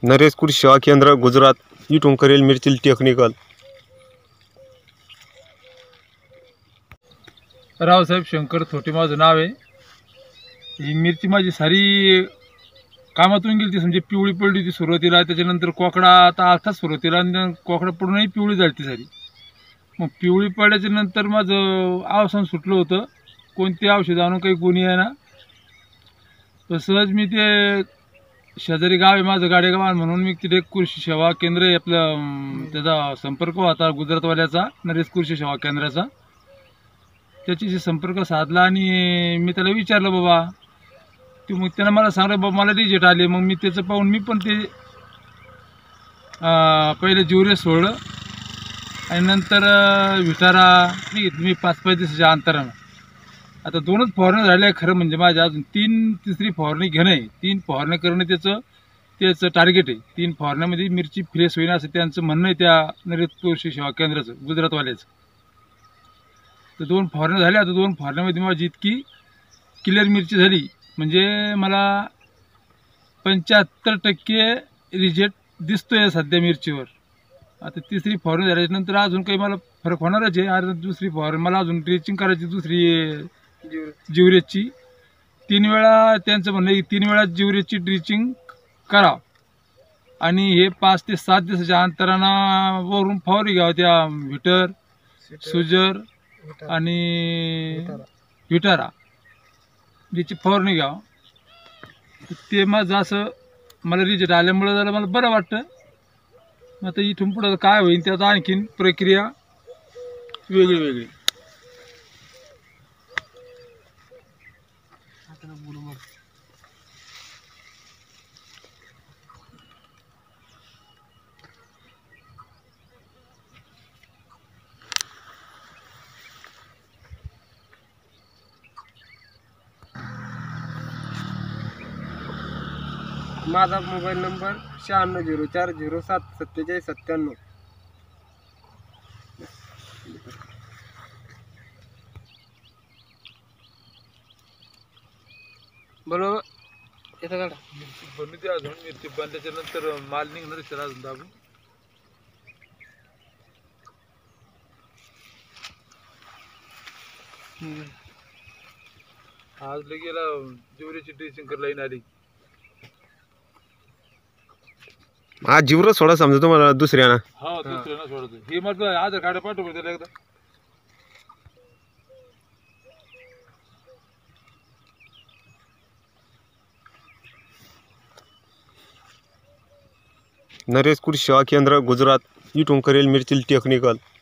नरेश कृषी सेवा केंद्र गुजरात इथून करेल मिरची टेक्निकल। रावसाहेब शंकर थोटे माझं नाव आहे। ही मिरची माझी सारी कामातून गेली ती, म्हणजे पिवळी पडली होती सुरुवातीला, त्याच्यानंतर कोकडा आता आताच सुरुवातीला कोकडा पडूनही पिवळी झाली ती सारी। मग पिवळी पडल्याच्या नंतर माझं अवसान सुटलं होतं, कोणते औषध आणून काही गुणी आहे ना। तर सहज मी ते शेजारी गाव आहे माझं गाडेगाव, म्हणून मी तिथे कृषी सेवा केंद्र आहे आपलं, त्याचा संपर्क होता गुजरातवाल्याचा, नरेश कृषी सेवा केंद्राचा। त्याच्याशी संपर्क साधला आणि मी त्याला विचारलं बाबा, ते मग त्यानं मला सांगितलं बाबा मला रिजेक्ट आले। मग मी त्याचं पाहून मी पण ते पहिले ज्युरेस सोडलं आणि नंतर विटारा नाही घेतली मी 5-5 दिवसाच्या अंतरानं। आता 2च फवारण्या झाल्या खरं म्हणजे, माझ्या अजून तिसरी फवारणी घेणं आहे। 3 फवारण्या करणं त्याचं टार्गेट आहे। 3 फवारण्यामध्ये मिरची फ्रेश होईल असं त्यांचं म्हणणं आहे, त्या नरेश कृषी सेवा केंद्राचं गुजरातवाल्याचं। तर 2 फवारण्या झाल्या। आता 2 फवारण्यामध्ये माझी इतकी क्लिअर मिरची झाली, म्हणजे मला 75% रिजेक्ट दिसतोय सध्या मिरचीवर। आता तिसरी फवारणी झाल्यानंतर अजून काही मला फरक होणारच आहे। आणि दुसरी फवारणी मला अजून ड्रिचिंग करायची, दुसरी ज्युरेसची 3 वेळा, त्यांचं म्हणणं आहे 3 वेळा ज्युरेसची ड्रिचिंग करा आणि हे 5 ते 7 दिवसाच्या अंतरानं वरून फवारणी घ्यावं, त्या व्हिटर, सुजर आणि विटारा याची फवारणी घ्यावं। ते माझं असं मला रिजेक्ट आल्यामुळे जरा मला बरं वाटतं। आता इथून पुढं काय होईल त्याचा आणखीन प्रक्रिया वेगळी। माझा मोबाईल नंबर 9604074797। बरोबर येतं काढा बनली ती अजून मिरची बनल्याच्या नंतर माल निघणार त्याला अजून दाबून। आज लगेला ज्युरेची ड्रिचिंग करायला येईन आली। आज जीवर सोडा समजा तुम्हाला दुसऱ्याना। हा दुसऱ्याना सोडतो, हे माझं आधार कार्ड पाठवलं त्याला एकदा। नरेश कृषी सेवा केंद्र गुजरात इथून करेल मिरची टेक्निकल।